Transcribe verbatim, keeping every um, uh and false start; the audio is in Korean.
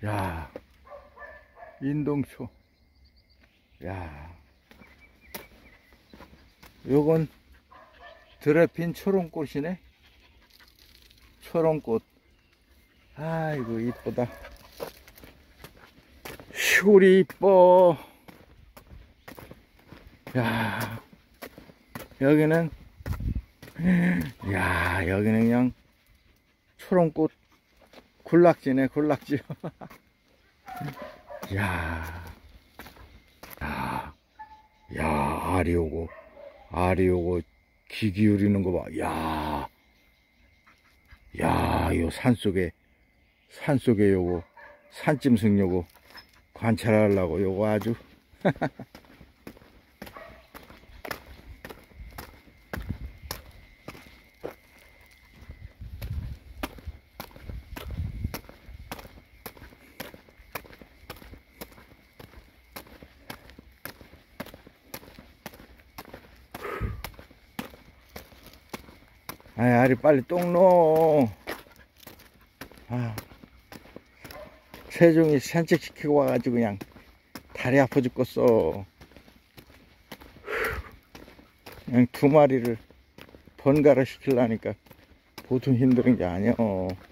야, 인동초. 야, 요건 드레핀 초롱꽃이네. 초롱꽃. 아이고, 이쁘다. 시골이 이뻐. 야, 여기는, 야, 여기는 그냥 초롱꽃 군락지네, 군락지. 야, 야, 야, 알이 오고, 알이 오고, 귀 기울이는 거 봐. 야, 야, 요 산속에, 산속에 요거, 산짐승 요거, 관찰하려고 요거 아주. 아이, 알이 빨리 똥 넣어. 아, 세종이 산책시키고 와가지고 그냥 다리 아파 죽겠어. 그냥 두 마리를 번갈아 시키려니까 보통 힘든 게 아니야.